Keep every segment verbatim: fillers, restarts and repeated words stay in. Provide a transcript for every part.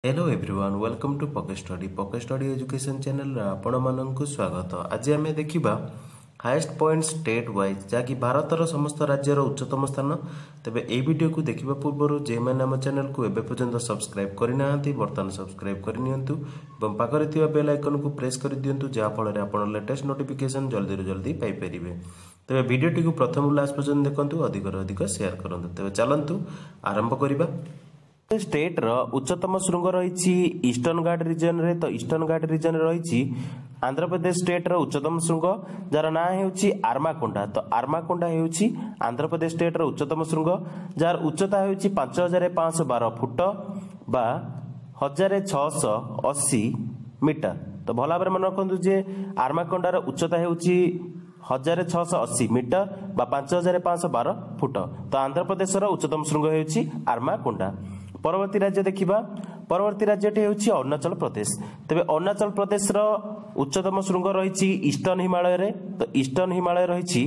Hello everyone welcome to pocket study pocket study education channel आपण मानक स्वागत। आज आम देखा हाईएस्ट पॉइंट स्टेट वाइज जहाँकि भारतर समस्त राज्यर उच्चतम स्थान। तेबे ए वीडियो को देखा पूर्व जे मैंने आम चैनल को एबे पर्यंत सब्सक्राइब करना बर्तमान सब्सक्राइब करनियंतु एवं पाखरे थिबा बेल आइकन को प्रेस कर दियंतु जहाँ फल आपण लेटेस्ट नोटिफिकेशन जल्दी रू जल्दी पाई परिबे। तेबे वीडियोटी को प्रथम लास्ट पर्यंत देखंतु अधिक रू अधिक शेयर करंतु। तेबे चलंतु आरंभ करिबा। स्टेट रो उच्चतम शृंग रही ईस्टर्न घाट रिजन रे तो ईस्टर्न घाट रिजन रही आंध्र प्रदेश स्टेट रो उच्चतम शृंग जार ना हेउची आर्माकोंडा। तो आर्माकोंडा हेउची आंध्र प्रदेश स्टेट रो उच्चतम शृंग जार उच्चता हेउची पांच हजार पांच सौ बारह फुट बा हजार छःश अशी मीटर। तो भल भाव मन रखु जे आर्माकोंडार उच्चता हेउची हजार छःश अशी मीटर बा पांच हजार पांच सौ बारह फुट। तो आंध्र प्रदेश रो उच्चतम शृंग हेउची आर्माकोंडा। परवर्ती राज्य देखिबा। परवर्ती राज्यटी हेउची अरुणाचल प्रदेश। तबे अरुणाचल प्रदेश रो उच्चतम शृंग रही ईस्टर्न हिमालय रे। तो ईस्टर्न हिमालय रही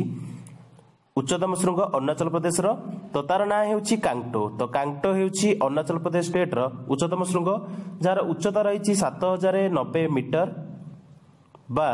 उच्चतम शृंग अरुणाचल प्रदेश रो। तो तार ना हेउची कांगटो। तो कांगटो हेउची अरुणाचल प्रदेश स्टेट रो उच्चतम शृंग जार उच्चता रही सात हजार नब्बे मीटर बा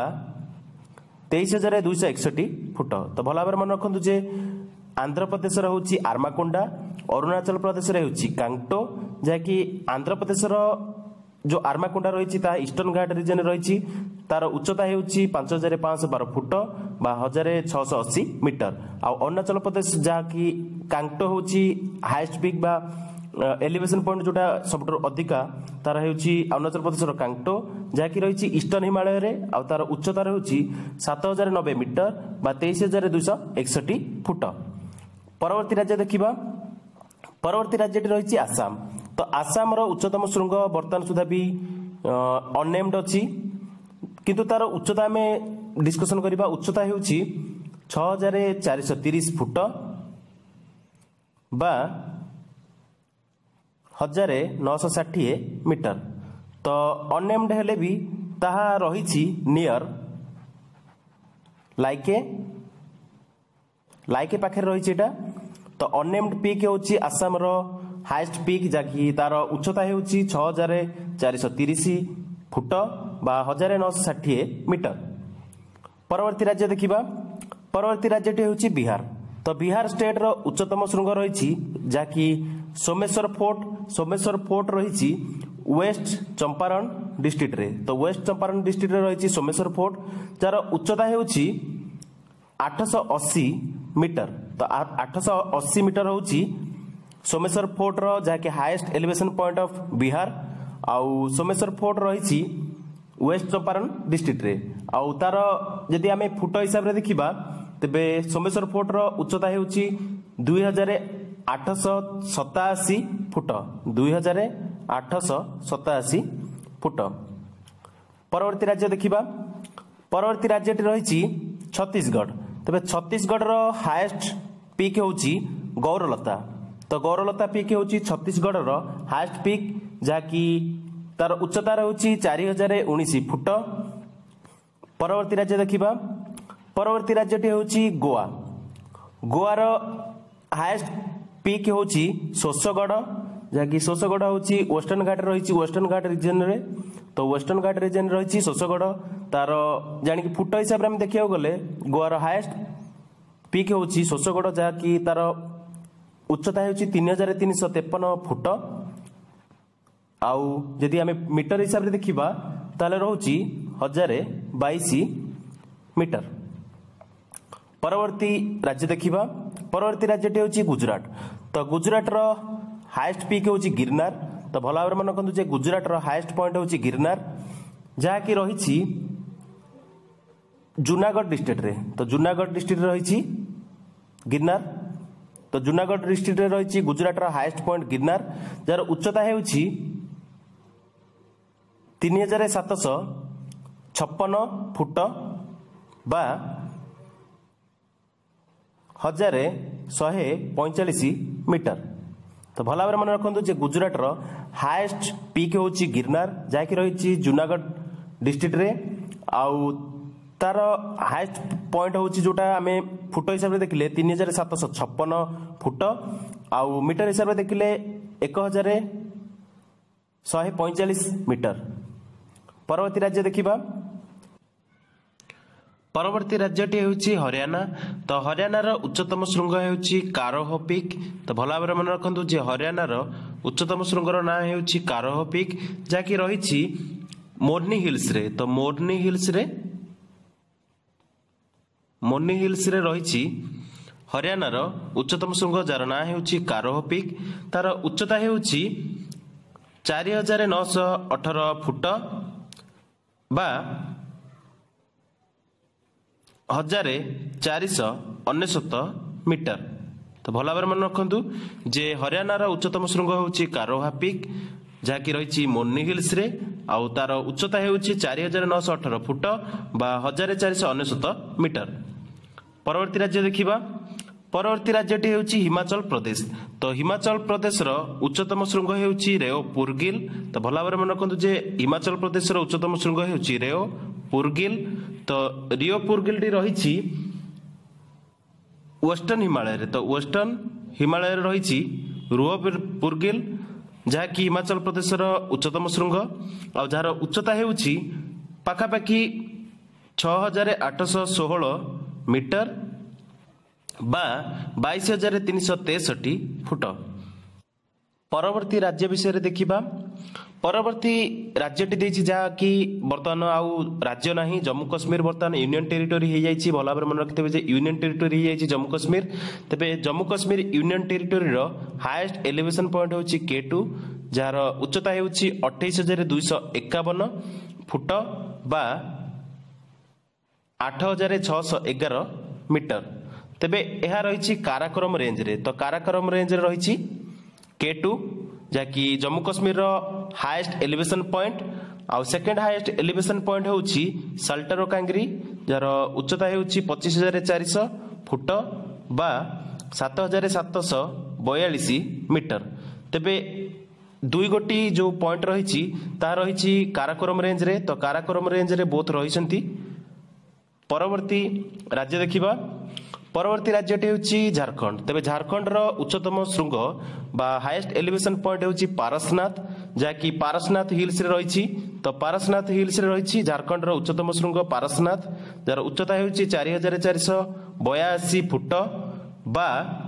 तेईस हजार दुईश एकसठी फुट। तो भल भाव मन रखु जे आंध्र प्रदेश होची आर्माकोंडा, अरुणाचल प्रदेश होची कांगटो जहाँकि आंध्र प्रदेश जो आर्माकोंडा रही ईस्टर्न घाट रिजन रही तार उच्चता होची पांच हजार पांच सौ बारह फुट बा हजार छःश अशी मीटर। आ अरुणाचल प्रदेश जहाँकि कांगटो होची हाईएस्ट पिक बा एलिवेशन पॉइंट जोटा सब अधिका तार होची अरुणाचल प्रदेश कांगटो जहाँकि रही ईस्टर्न हिमालय रे आ तार उच्चता होची सात हजार नब्बे मीटर बा तेईस हजार दुईश एकसठी फुट। परवर्ती राज्य देखिबा। परवर्ती राज्यटी रही आसाम। तो आसाम रो उच्चतम शृंग बर्तमान सुधा भी अननेम्ड अच्छी किंतु तार उच्चता में डिस्कशन करिबा। उच्चता हेउची छह हजार चार सौ तीस फुट बा हजार नौश षाठी मीटर। तो अननेम्ड हेले भी ताहा रही नियर लाइके लाइके पाखे रही। तो अननेम्ड पीक होची आसाम रो हाईएस्ट पीक जहाँकि तार उच्चता होची छह हजार चार सौ तीस फुट बा हजार नौश षाठी मीटर। परवर्ती राज्य देखिबा। परवर्ती राज्यटी होची बिहार। तो बिहार स्टेट रो उच्चतम शृंग रही जहाँकि सोमेश्वर फोर्ट। सोमेश्वर फोर्ट रही वेस्ट चंपारण डिस्ट्रिक्ट रे। तो वेस्ट चंपारण डिस्ट्रिक्ट रे रही सोमेश्वर फोर्ट जार उच्चता होची आठ सौ अस्सी मीटर। तो आठ सौ अस्सी मीटर होची सोमेश्वर फोर्ट रो जहाँकि highest elevation point of Bihar. आउ सोमेश्वर फोर्ट रही वेस्ट चंपारण डिस्ट्रिक्ट रे। आउ तार यदि आमे फुट हिसाब रे देखिबा तेबे सोमेश्वर फोर्ट रो उच्चता हेउची दुई हजार आठ सौ सतासी फुट दुई हजार आठ सौ सतासी फुट। परवर्ती राज्य देखिबा। परवर्ती राज्यटी रही छत्तीसगढ़। तबे छत्तीसगढ़ रो हाईएस्ट पीक होची गौरलता। तो गौरलता पीक होची छत्तीसगढ़ रो हाईएस्ट पीक जहाँकि तार उच्चता होची चार हजार उन्नीस फुट। परवर्ती राज्य देखिबा। परवर्ती राज्यटी होची गोवा। गोवा रो हाईएस्ट पीक होची शोषगढ़ जहाँकि शोषगढ़ होची वेस्टर्न घाट रही वेस्टर्न घाट रिजन रे। तो वेस्टर्न घाट रिजन रही शोषगढ़ तार जानी कि फुट हिसाब से देखा गले गोवार हाईएस्ट पीक होची शोषगढ़ जहाँकि तार उच्चता होची तीन हजार तीन सौ तेपन फुट। आउ जदि आमे मीटर हिसाब से देखिबा ताले रहूची हजार बाईस मीटर। परवर्ती राज्य देखिबा। परवर्ती राज्यटी होची गुजरात। तो गुजरात रो हाईएस्ट पीक होची गिरनार। तो भल भाव मन रखु जे गुजरात रो हाईएस्ट पॉइंट होची गिरनार जहाँकि रही जूनागढ़ डिस्ट्रिक्ट रे। तो जूनागढ़ डिस्ट्रिक्ट रही गिरनार। तो जूनागढ़ डिस्ट्रिक्ट रे रही गुजरात रो हाईएस्ट पॉइंट गिरनार जार उच्चता होची तीन हजार सात सौ छप्पन फुट बा हजार शहे पैंचाश मीटर। तो भल भाव मन रखु जे गुजरात रो हाईएस्ट पीक होची गिरनार जहाँकि रही जूनागढ़ डिस्ट्रिक्ट रे। आउ तार हाईएस्ट पॉइंट होची जोटा आमे फुट हिसाब से देखिले तीन हजार सात सौ छप्पन फुट। आउ मीटर हिसाब से देखिले एक हजार शहे पैंचाश मीटर। परवर्ती राज्य देखिबा परवर्ती राज्यटी होउची हरियाणा। तो हरियाणार उच्चतम शृंग होउची कारोह पीक। तो भल भाव मन रखु जे हरियाणार उच्चतम शृंगर ना होउची कारोह पीक जाकी रहिछि मोर्नी हिल्स रे। तो मोर्नी हिल्स रे मोर्नी हिल्स रे रहिछि हरियाणार उच्चतम शृंग जार ना होउची कारोह पीक। तार उच्चता होउची चार हजार नौश अठारह फुट बा हजार चारिश अनेशत मीटर। तो भल भाव मन रखु जे हरियाणार उच्चतम शृंग होउची कारोहा पीक जहाँकि रही मोर्नी हिल्स रे आउ तार उच्चता होउची चार हजार नौश अठारह फुट बा हजार चारिश अनेशत मीटर। परवर्ती राज्य देखिबा परवर्ती राज्यटी होउची हिमाचल प्रदेश। तो हिमाचल प्रदेश रो उच्चतम शृंग होउची रेओ पुरगिल। तो भला भाव मन रखु जे हिमाचल प्रदेश रो उच्चतम शृंग होउची रेओ पुरगिल। तो रियो पुरगिल टी रही वेस्टर्न हिमालय रे। तो वेस्टर्न हिमालय रे रही रुओ पुरगिल जहाँकि हिमाचल प्रदेश रो उच्चतम शृंग आ जार उच्चता होउची पाखापाखि छह हजार आठश षोहल मीटर बा बाईस हजार तीन सौ तेसठी फुट। परवर्ती राज्य विषय देखिबा परवर्ती राज्यटी देछि जहाँकि बर्तमान आउ राज्य नाही जम्मू कश्मीर बर्तमान यूनियन टेरिटोरी हो जाइछि। भल भाव मन रखिथे जे यूनियन टेरिटोरी हो जाइछि जम्मू कश्मीर। तेबे जम्मू कश्मीर यूनियन टेरिटोरी रो हाईएस्ट एलिवेशन पॉइंट होछि के टू जार उच्चता होछि अट्ठाईस हजार दुईश एकावन फुट बा आठ हजार छःश एगार मीटर। तेबे यह रही काराकोरम रेंज रे। तो काराकोरम रेंज रे रही के टू जहाँकि जम्मू कश्मीर रो हाईएस्ट एलिवेशन पॉइंट आउ सेकेंड हाईएस्ट एलिवेशन पॉइंट होउची साल्टारो कांगरी जार उच्चता होउची पच्चीस हजार चारिश फुट बा सात हजार सातश बयालीस मीटर। तेबे दुई गोटी जो पॉइंट रही ता रही काराकोरम रेंज रे। तो काराकोरम रेंज रे बोथ रही। परवर्ती राज्य देखिबा परवर्ती राज्यटी होउची झारखंड। तेबे झारखंड रो उच्चतम शृंग बा हाईएस्ट एलिवेशन पॉइंट होउची पारसनाथ जहाँकि पारसनाथ हिल्स रे रही। तो पारसनाथ हिल्स रे रही झारखंड रो उच्चतम शृंग पारसनाथ जार उच्चता होउची चार हजार चारिश बयासी फुट बा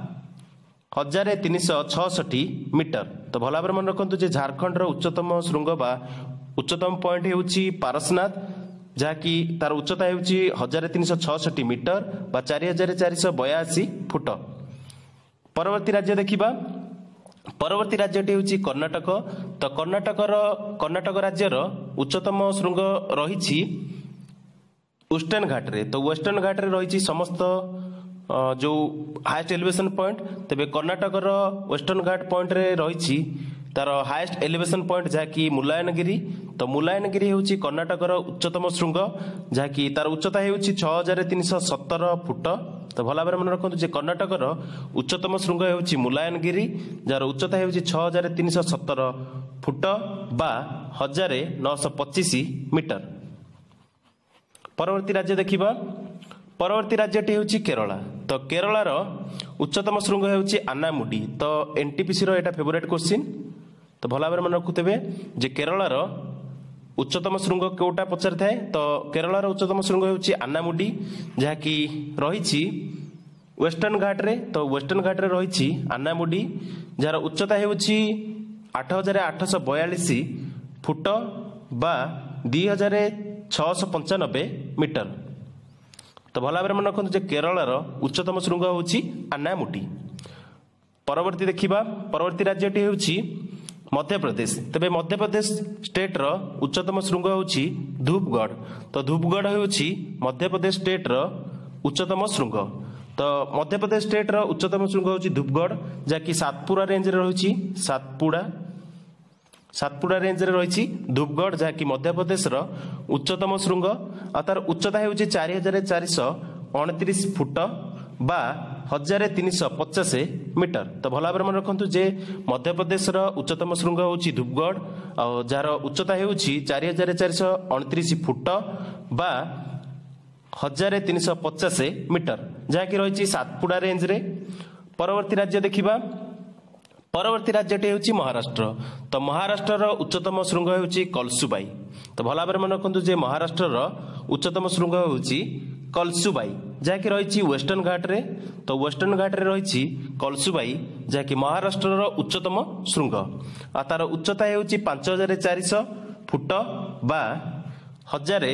हजार तीन सौ छठी मीटर। तो भल भाव मन रखु जे झारखंड रो उच्चतम शृंग बा उच्चतम पॉइंट होउची पारसनाथ जहाँकि तार उच्चता होउची हजार तीन सौ छठी मीटर बा चार हजार चारिश बयासी फुट। परवर्ती राज्य देखिबा परवर्ती राज्यटी होउची कर्णाटक। तो कर्णाटक रो कर्णाटक राज्य रो उच्चतम शृंग रही वेस्टर्न घाट रे। तो वेस्टर्न घाट रे रही समस्त जो हाईएस्ट एलिवेशन पॉइंट। तेबे कर्णाटक रो वेस्टर्न घाट पॉइंट रे रही तार हाईएस्ट एलिवेशन पॉइंट जहाँकि मुलायनगिरी। तो मुलायनगिरी होउची कर्णाटक रो उच्चतम शृंग जहाँकि तार उच्चता होउची छह हजार तीन सौ सत्तर फुट। तो भल भाव मन रखु जे कर्णाटक रो उच्चतम शृंग होउची मुलायनगिरी जार उच्चता होउची छह हजार तीन सौ सत्तर फुट बा हजार नौश पच्चीस मीटर। परवर्ती राज्य देखिबा परवर्ती राज्यटी होउची केरला। तो केरलार उच्चतम शृंग होउची आनामुडी। तो एनटीपीसी रो एटा फेवरेट क्वेश्चन। तो भल भाव मन रखुथे जे केरलार उच्चतम शृंग कोटा पचार थाए। तो केरलार उच्चतम शृंग होउची आनामुडी जहाँकि रही वेस्टर्न घाट रे। तो वेस्टर्न घाट रे रही आनामुडी जार उच्चता होउची आठ हजार आठश बयालीस फुट बा दुई हजार छःश पंचानबे मीटर। तो भल भाव मन रखु जे केरलार उच्चतम शृंग होउची आनामुडी। परवर्ती देखिबा परवर्ती राज्यटी होउची मध्य प्रदेश। तेबे मध्य प्रदेश स्टेट रो उच्चतम शृंग होउची धूपगढ़। तो धूपगढ़ होउची मध्य प्रदेश स्टेट रो उच्चतम शृंग। तो मध्य प्रदेश स्टेट रो उच्चतम शृंग होउची धूपगढ़ जहाँकि सातपुरा रेंज रे रही सातपुड़ा सातपुड़ा रेंज रे रही धूपगढ़ जहाँकि मध्य प्रदेश रो उच्चतम शृंग आ तार उच्चता होउची चार हजार चारिश अणतीस फुट बा हजार तीन सौ पचास मीटर। तो भल भाव मन रखु जे मध्य प्रदेश रो उच्चतम शृंग होउची धूपगढ़ आ जार उच्चता होउची चार हजार चारिश अणतीस फुट बा हजार तीन सौ पचास मीटर जहाँकि रही सातपुड़ा रेंज रे। परवर्ती राज्य देखिबा परवर्ती राज्यटी होची महाराष्ट्र। तो महाराष्ट्र उच्चतम श्रृंग होची कलसुबाई। तो भल भाव मन रखु जे महाराष्ट्र उच्चतम श्रृंग होची कलसुबाई जहाँकि रही वेस्टर्न घाट रे। तो वेस्टर्न घाट रे रही कलसुबाई जहाँकि महाराष्ट्र उच्चतम श्रृंग आ तार उच्चता होची पांच हजार चारिश फुट बा हजार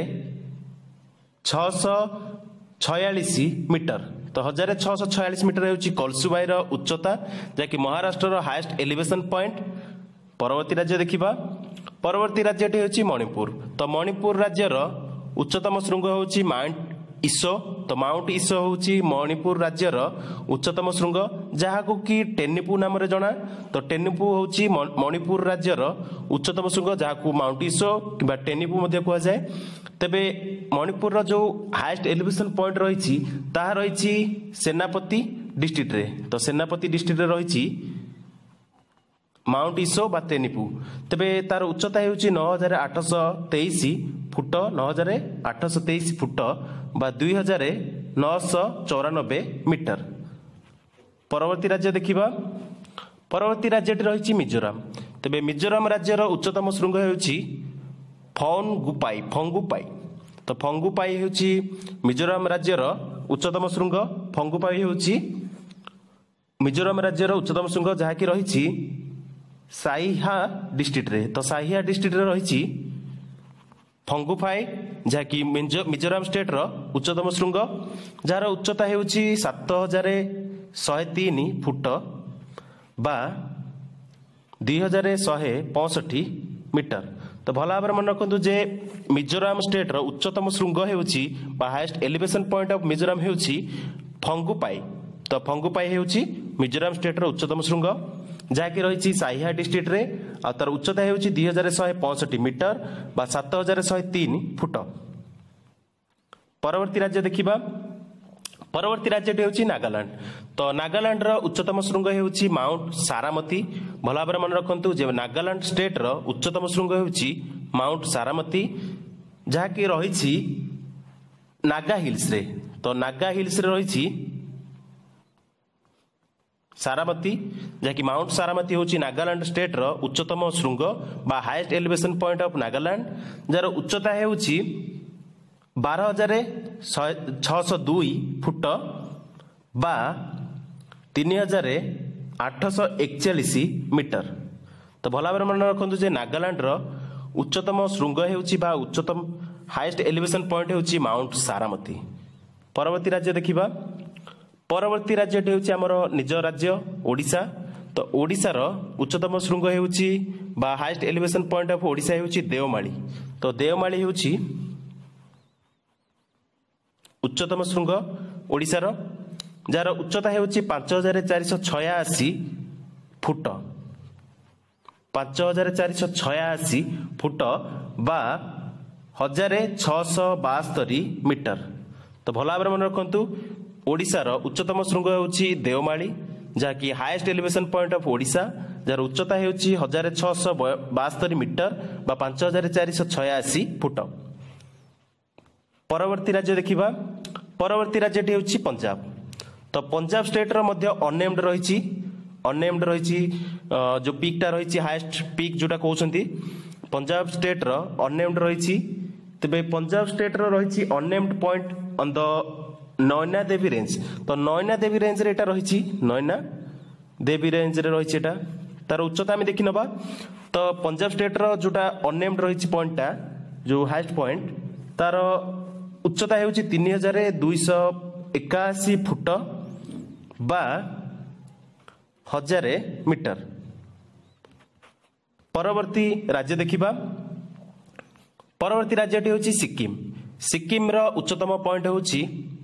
छःश छयालीस मीटर। तो हजार छःश छयालीस मीटर होची कलसुबाई उच्चता जहाँकि महाराष्ट्र हाईएस्ट एलिवेशन पॉइंट। परवर्ती राज्य देखिबा परवर्ती राज्यटी होची मणिपुर। तो मणिपुर राज्यर उच्चतम श्रृंग होची माउंट ईसो। तो माउंट ईसो होची मणिपुर राज्यर उच्चतम श्रृंग जहाको कि टेनिपु नाम रे जणा। तो टेनिपु होची मणिपुर राज्यर उच्चतम श्रृंग जहाको माउंट ईसो किबा टेनिपु मध्ये कुहा जाय। तेबे मणिपुर रो जो हाईएस्ट एलिवेशन पॉइंट रही ताहा रही सेनापति डिस्ट्रिक्ट रे। तो सेनापति डिस्ट्रिक्ट रे रही माउंट ईसो बा टेनिपु। तेबे तार उच्चता होची नौ हजार आठश तेईस फुट नौ हजार आठश तेईस फुट बा दुई हजार नौश चौरानबे मीटर। परवर्ती राज्य देखिबा परवर्ती राज्यटी रही मिजोराम। तेबे मिजोराम राज्यर उच्चतम श्रृंग होची फंगुपाई फंगुपाई। तो फंगुपाई होची मिजोराम राज्यर उच्चतम श्रृंग। फंगुपाई होची मिजोराम राज्यर उच्चतम श्रृंग जहाँकि रही साइहा डिस्ट्रिक्ट रे। तो साइहा डिस्ट्रिक्ट रे रही फंगुफाई जहाँकि मिजोराम स्टेट रो उच्चतम श्रृंग जार उच्चता होची सात हजार शहे तीन फुट बा दुई हजार शहे पैंसठी मीटर। तो भल भाव मन रखु जे मिजोराम स्टेट रो उच्चतम श्रृंग होची बा highest elevation point of Mizoram होची फंगुपाई। तो फंगुपाई होची मिजोराम स्टेट रो उच्चतम श्रृंग जहाँकि रही साइहा डिस्ट्रिक्ट रे आ तार उच्चता होची दुई हजार शहे पैंसठी मीटर बा सात हजार शहे तीन फुट। परवर्ती राज्य देखिबा परवर्ती राज्यटी होची नागालैंड। तो नागालैंड रो उच्चतम श्रृंग होची माउंट सारामती। भल भाव मन रखु जे नागालैंड स्टेट रो उच्चतम श्रृंग होची माउंट सारामती जहाँकि रही नागा हिल्स रे। तो नागा हिल्स रे रही सारामती जहाँकि माउंट सारामती होची नागालैंड स्टेट रो उच्चतम श्रृंग बा highest elevation point of Nagaland जार उच्चता होची बारह हजार छःश दुई फुट बा तीन हजार आठश एकचालीस मीटर। तो भल भाव मन रखु जे नागालैंड रो उच्चतम श्रृंग होची बा उच्चतम हाईएस्ट एलिवेशन पॉइंट होची माउंट सारामती। परवर्ती राज्य देखिबा परवर्ती राज्यटी होची हमर निज राज्य ओडिशा। तो ओडिशा रो उच्चतम श्रृंग होची बा highest elevation point of Odisha होची देवमाली। तो देवमाली होची उच्चतम श्रृंग ओडिशा रो जार उच्चता होची पांच हजार चारिश छयासी फुट पांच हजार चारिश छयासी फुट बा हजार छःश बास्तरी मीटर। तो भल भाव मन रखु ओडिशा रो उच्चतम श्रृंग होची देवमाली जहाँकि highest elevation point of Odisha जार उच्चता होची हजार छःश बास्तरी मीटर बा पांच हजार चारिश छयासी फुट। परवर्ती राज्य देखिबा परवर्ती राज्यटी होची पंजाब। तो पंजाब स्टेट रो मध्य अननेम्ड रही अननेम्ड रही जो पीक टा रही हाईएस्ट पीक जोटा कहउछंती पंजाब स्टेट रो अननेम्ड रही। तबे पंजाब स्टेट रो रही unnamed point on the Naina Devi range. तो नयना देवी रेंज रे एटा रही नयना देवी रेंज रे रही एटा तार उच्चता आम देखि नबा। तो पंजाब स्टेट रो जोटा अननेम्ड रही पॉइंट टा जो हाईएस्ट पॉइंट तार उच्चता होची तीन हजार दुईश एकाशी फुट बा हजार मीटर। परवर्ती राज्य देखिबा परवर्ती राज्यटी होची सिक्किम। सिक्किम रो उच्चतम पॉइंट होची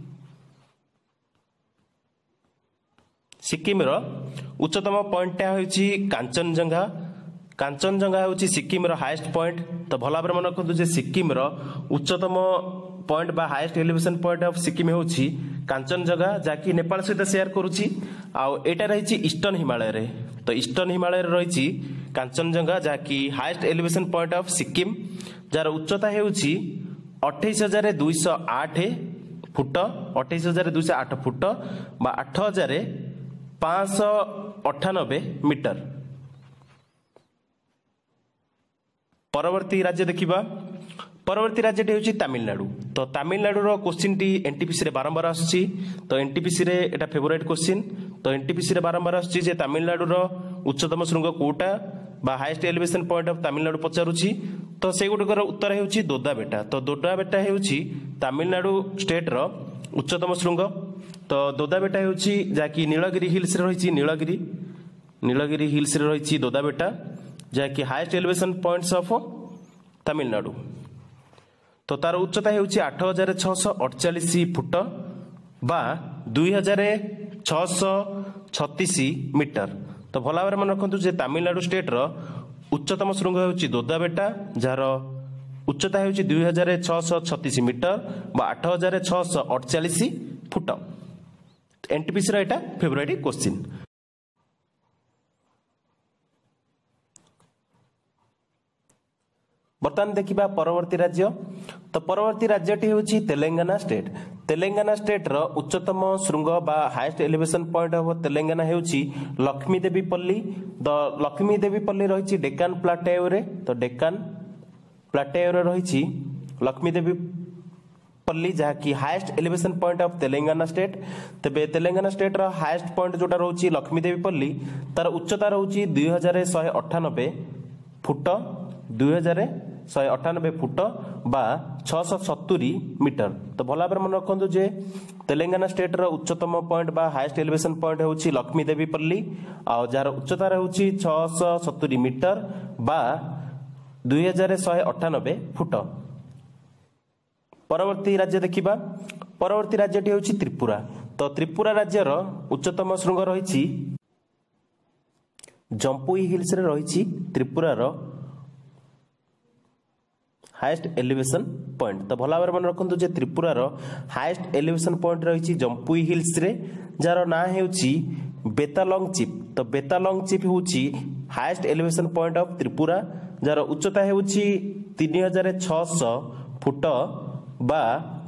सिक्किम रो उच्चतम पॉइंट होची कांचनजंगा। कांचनजंगा होची सिक्किम रो हाईएस्ट पॉइंट। तो भल भाव मन रखु जे सिक्किम रो उच्चतम पॉइंट बा highest elevation point of Sikkim होची कांचनजंगा जहाँकि नेपाल सहित शेयर करुची आउ एटा रही ईस्टर्न हिमालय रे। तो ईस्टर्न हिमालय रे रही कांचनजंगा जहाँकि highest elevation point of Sikkim जार उच्चता होची अठाईस हजार दुईश आठ फुट अठाईस हजार दुईश आठ फुट बा आठ हजार पांच अठानबे मीटर। परवर्ती राज्य देखिबा परवर्ती राज्यटी होची तमिलनाडु। तो तमिलनाडुर क्वेश्चन टी एनटीपीसी रे बारंबार आसुची। तो एनटीपीसी रे एटा फेवरेट क्वेश्चन। तो एनटीपीसी रे बारंबार आसुची जे तमिलनाडुर उच्चतम शृंग कोटा बा highest elevation point of Tamil Nadu पचारुची। तो से गुडकर उत्तर हेउची दोदाबेटा। तो दोदाबेटा हेउची तमिलनाडु स्टेट रो उच्चतम शृंग। तो दोदाबेटा हेउची जाकी नीलगिरी हिल्स रे रहिची नीलगिरी नीलगिरी हिल्स रे रहिची दोदाबेटा जाकी highest elevation points of Tamil Nadu. तो तार उच्चता हेउची आठ हजार छःश अड़चाश फुट बा दुई हजार छःश छत्तीस मीटर। तो भल भाव मन रखु जे तमिलनाडु स्टेट रो उच्चतम शृंग हेउची दोदाबेटा जार उच्चता हेउची दुई हजार छःश छत्तीस मीटर बा आठ हजार छःश अड़चाश फुट। एनटीपीसी रो एटा फेवरेट क्वेश्चन। बर्तमान देखिबा परवर्ती राज्य। तो परवर्ती राज्यटी होची तेलंगाना स्टेट। तेलंगाना स्टेट रो उच्चतम शृंग बा highest elevation point of Telangana हेउची लक्ष्मी देवी पल्ली। द लक्ष्मी देवी पल्ली रहिची डेक्कन प्लाटेओ रे। तो डेक्कन प्लाटेओ रे रहिची लक्ष्मी देवी पल्ली जहाँकि highest elevation point of Telangana state. तेबे तेलंगाना स्टेट रो हाईएस्ट पॉइंट जोटा रहउची लक्ष्मी देवी पल्ली तार उच्चता रहउची दुई हजार शहे अठानबे फुट दुई हजार शहे अठानबे फुट बा छःश सत्तरी मीटर। तो भल भाव मन रखु जे तेलंगाना स्टेट रो उच्चतम पॉइंट बा हाईएस्ट एलिवेशन पॉइंट होची लक्ष्मी देवी पल्ली आ जार उच्चता रहउची छःश सत्तरी मीटर बा दुई हजार शहे अठानबे फुट। परवर्ती राज्य देखिबा परवर्ती राज्यटी होची त्रिपुरा। तो त्रिपुरा राज्यर उच्चतम शृंग रहिची जम्पुई हिल्स रे रहिची त्रिपुरा रो हाईएस्ट एलिवेशन पॉइंट। तो भल भाव मन रखु जे त्रिपुरा रो हाईएस्ट एलिवेशन पॉइंट रही जम्पुई हिल्स रे जार ना हेउची बेतालंग चिप। तो बेतालंग चिप होची highest elevation point of Tripura जार उच्चता हेउची तीन हजार छःश फुट बा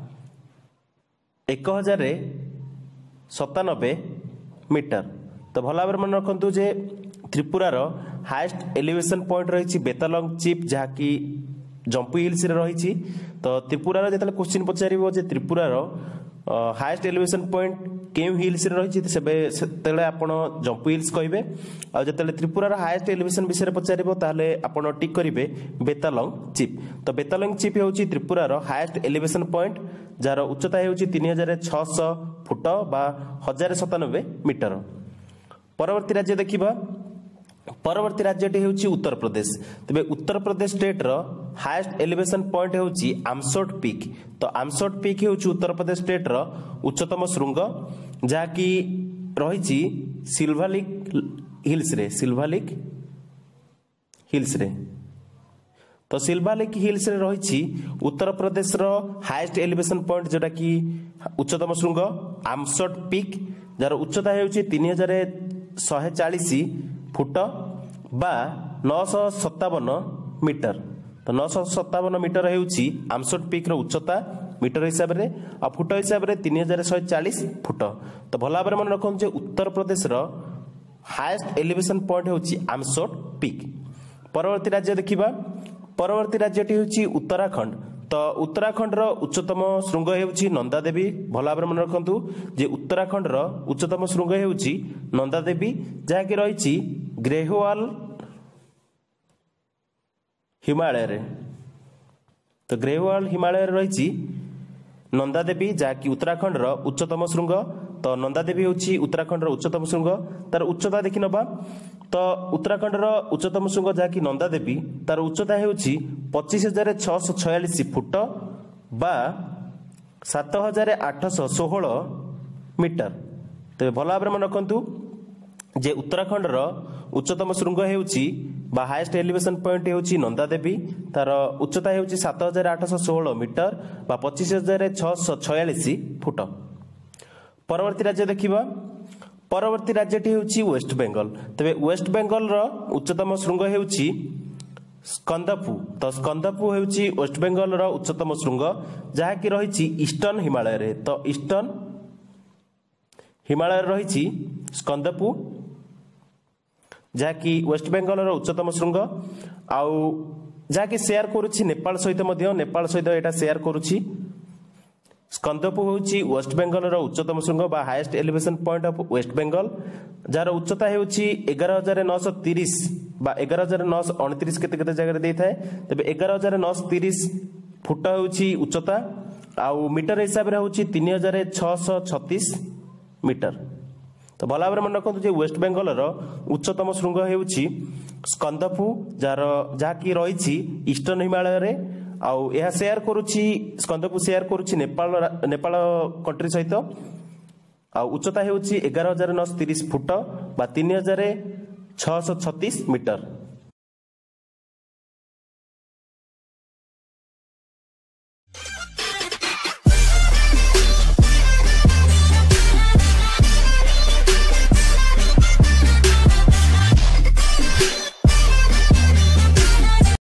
एक हजार सतानबे मीटर। तो भल भाव मन रखु जे त्रिपुरा रो हाईएस्ट एलिवेशन पॉइंट रही बेतालंग चिप जहाँकि जम्पू हिल्स रे रही। तो त्रिपुरा रो जेतले क्वेश्चन पचारिबो जे त्रिपुरा रो हाईएस्ट एलिवेशन पॉइंट केउ हिल्स रे रही सेबे सेतले आपण जम्पू हिल्स कहबे। आ जेतले त्रिपुरा रो हाईएस्ट एलिवेशन विषय पचारिबो ताले आपण टिक करिवे बेतालंग चिप। तो बेतालंग चिप होची त्रिपुरा रो हाईएस्ट एलिवेशन पॉइंट जार उच्चता होची तीन हजार छःश फुट बा एक हजार सतानबे मीटर। परवर्ती राज्य देखिबा परवर्ती राज्यटी होची उत्तर प्रदेश। तबे उत्तर प्रदेश स्टेट रो हाईएस्ट एलिवेशन पॉइंट होची आमसोट पीक। तो आमसोट पीक होची उत्तर प्रदेश स्टेट रो उच्चतम शृंग जाकी रहिची सिल्भालिक हिल्स रे सिल्भालिक हिल्स रे। तो सिल्भालिक हिल्स रे रहिची उत्तर प्रदेश रो हाईएस्ट एलिवेशन पॉइंट जोटा की उच्चतम शृंग आमसोट पीक जार उच्चता होची तीन हजार शहे चालीस फुट बा नौश सत्तावन मीटर। तो नौश सत्तावन मीटर हेउची आमसोट पीक रो उच्चता मीटर हिसाब रे आ फुट हिसाब रे तीन हजार शहे चालीस फुट। तो भल भाव मन रखु जे उत्तर प्रदेश रो हाईएस्ट एलिवेशन पॉइंट होची आमसोट पीक। परवर्ती राज्य देखिबा परवर्ती राज्यटी होची उत्तराखंड। तो उत्तराखंड रो उच्चतम शृंग हेउची नंदा देवी। भल भाव मन रखु जे उत्तराखंड रो उच्चतम शृंग हेउची नंदा देवी जहाँकि रही ग्रेहवाल हिमालय रे। तो ग्रेहवाल हिमालय रे रही नंदा देवी जहाँकि उत्तराखंड रो उच्चतम शृंग। तो नंदा देवी होची उत्तराखंड रो उच्चतम शृंग तार उच्चता देखि नबा। तो उत्तराखंड रो उच्चतम शृंग जहाँकि नंदा देवी तार उच्चता हेउची पच्चीस हजार छःश छयालीस फुट बा सात हजार आठश षोहल मीटर। तेज भल भाव मन रखु जे उत्तराखंड रो उच्चतम शृंग हेउची बा हाईएस्ट एलिवेशन पॉइंट हेउची नंदा देवी तार उच्चता हेउची सात हजार आठश षोहल मीटर बा पच्चीस हजार छःश छयालीस फुट। परवर्ती राज्य देखिबा परवर्ती राज्यटी होची वेस्ट बेंगल। तबे वेस्ट बेंगल रो उच्चतम शृंग हेउची स्कंदपू। तो स्कंदपू हेउची वेस्ट बेंगल रो उच्चतम शृंग जहाँकि रही ईस्टर्न हिमालय रे। तो ईस्टर्न हिमालय रही स्कंदपू जहाँकि वेस्ट बेंगल उच्चतम श्रृंग आउ जहाँकि शेयर करुछि नेपाल सहित मध्य नेपाल सहित एटा शेयर करुछि स्कंदपू होउछि वेस्ट बेंगल उच्चतम श्रृंग बा highest elevation point of west Bengal जार उच्चता होउछि एगार हजार नौ सौ तीस बा एगार हजार नौ सौ उनतीस केते केते जगह रे थाए तबे एगार हजार नौ सौ तीस फुट होउछि उच्चता आउ मीटर हिसाब रे होउछि तीन हजार छह सौ छत्तीस मीटर। तो भल भाव मन रखु जे वेस्ट बेंगल उच्चतम श्रृंग होउछि स्कंदपू जार जहाँकि रही ईस्टर्न हिमालय रे आउ यह शेयर करुछि स्कंदपू शेयर करुछि नेपाल नेपाल कंट्री सहित आउ उच्चता होउछि एगार हजार नौ सौ तीस फुट बा तीन हजार छह सौ छत्तीस मीटर।